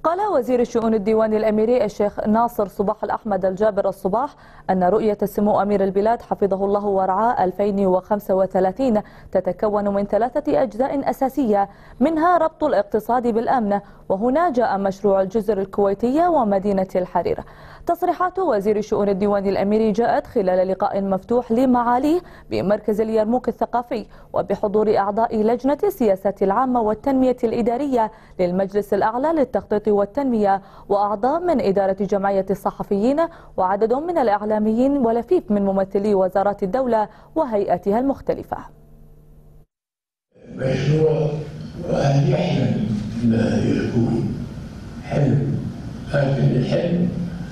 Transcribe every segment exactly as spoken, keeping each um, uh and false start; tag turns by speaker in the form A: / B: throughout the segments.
A: قال وزير الشؤون الديواني الأميري الشيخ ناصر صباح الأحمد الجابر الصباح أن رؤية سمو أمير البلاد حفظه الله ورعاه ألفين وخمسة وثلاثين تتكون من ثلاثة أجزاء أساسية، منها ربط الاقتصاد بالأمن، وهنا جاء مشروع الجزر الكويتية ومدينة الحرير. تصريحات وزير الشؤون الديواني الأميري جاءت خلال لقاء مفتوح لمعاليه بمركز اليرموك الثقافي وبحضور أعضاء لجنة السياسات العامة والتنمية الإدارية للمجلس الأعلى للتخطيط والتنمية، وأعضاء من إدارة جمعية الصحفيين، وعدد من الإعلاميين ولفيف من ممثلي وزارات الدولة وهيئاتها المختلفة.
B: مشروع وأن يحلم ما يكون حلم، لكن الحلم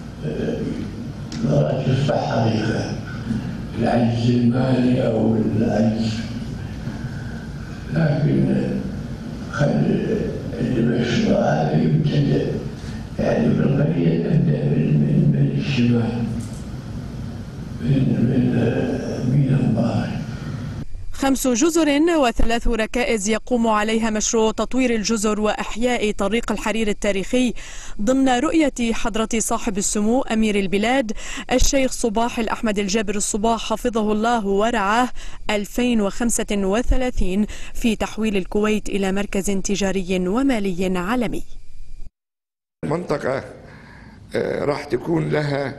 B: ما تصبح حقيقة، العجز المالي أو العجز، لكن خل المشروع هذا يبتدأ يعني بالقليل نبدأ من من الشمال من من من مبارك.
C: خمس جزر وثلاث ركائز يقوم عليها مشروع تطوير الجزر وإحياء طريق الحرير التاريخي ضمن رؤية حضرة صاحب السمو أمير البلاد الشيخ صباح الأحمد الجابر الصباح حفظه الله ورعاه ألفين وخمسة وثلاثين في تحويل الكويت إلى مركز تجاري ومالي عالمي.
D: المنطقة راح تكون لها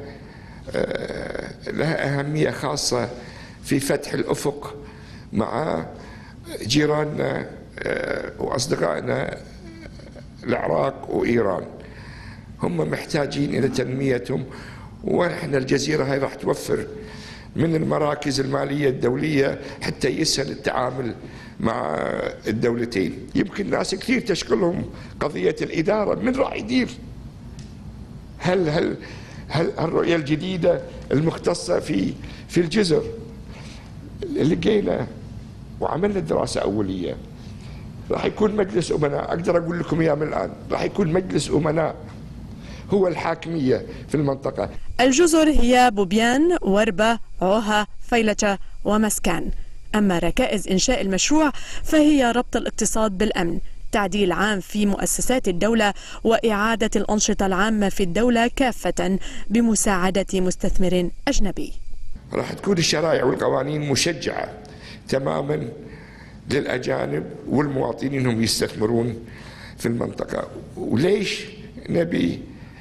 D: لها أهمية خاصة في فتح الأفق مع جيراننا وأصدقائنا العراق وإيران. هم محتاجين إلى تنميتهم، ونحن الجزيرة هاي راح توفر من المراكز المالية الدولية حتى يسهل التعامل مع الدولتين. يمكن ناس كثير تشغلهم قضية الإدارة، من راح يدير؟ هل هل هل الرؤية الجديدة المختصة في في الجزر لقينا وعملنا دراسة أولية، راح يكون مجلس أمناء، أقدر أقول لكم إياه من الآن، راح يكون مجلس أمناء هو الحاكمية في المنطقة.
C: الجزر هي بوبيان، وربة، عوها، فيلتة ومسكان. أما ركائز إنشاء المشروع فهي ربط الاقتصاد بالأمن، تعديل عام في مؤسسات الدولة، وإعادة الأنشطة العامة في الدولة كافة بمساعدة مستثمر أجنبي.
D: راح تكون الشرائع والقوانين مشجعة تماما للأجانب والمواطنين انهم يستثمرون في المنطقة. وليش نبي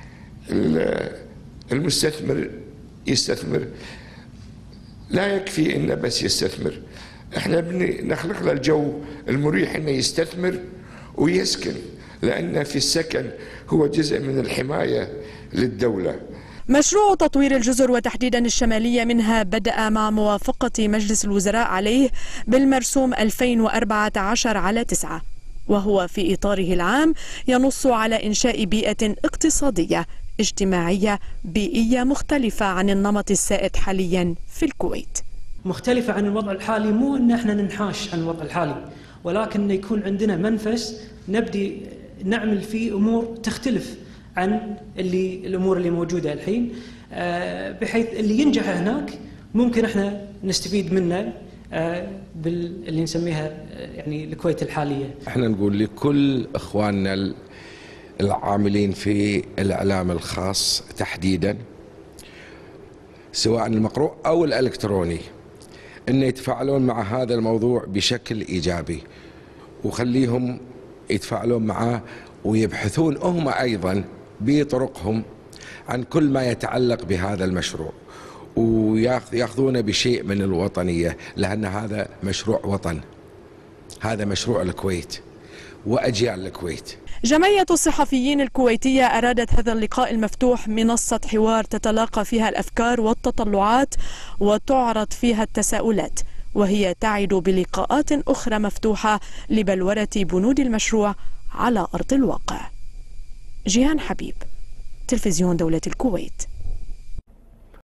D: المستثمر يستثمر؟ لا يكفي انه بس يستثمر، احنا نخلق له الجو المريح انه يستثمر ويسكن، لأن في السكن هو جزء من الحماية للدولة.
C: مشروع تطوير الجزر وتحديدا الشمالية منها بدأ مع موافقة مجلس الوزراء عليه بالمرسوم ألفين وأربعة عشر على تسعة، وهو في إطاره العام ينص على إنشاء بيئة اقتصادية اجتماعية بيئية مختلفة عن النمط السائد حاليا في الكويت.
E: مختلفة عن الوضع الحالي، مو أن احنا ننحاش عن الوضع الحالي، ولكن يكون عندنا منفس نبدي نعمل فيه أمور تختلف عن اللي الأمور اللي موجودة الحين، بحيث اللي ينجح هناك ممكن احنا نستفيد منه باللي نسميها يعني الكويت الحالية.
F: احنا نقول لكل اخواننا العاملين في الإعلام الخاص تحديدا، سواء المقروء أو الإلكتروني، أن يتفاعلون مع هذا الموضوع بشكل إيجابي، وخليهم يتفاعلون معه ويبحثون هم أيضا بطرقهم عن كل ما يتعلق بهذا المشروع، ويأخذونه بشيء من الوطنية، لأن هذا مشروع وطن، هذا مشروع الكويت وأجيال الكويت.
C: جمعية الصحفيين الكويتية أرادت هذا اللقاء المفتوح منصة حوار تتلاقى فيها الأفكار والتطلعات وتعرض فيها التساؤلات، وهي تعد بلقاءات أخرى مفتوحة لبلورة بنود المشروع على أرض الواقع. جيهان حبيب، تلفزيون دولة الكويت.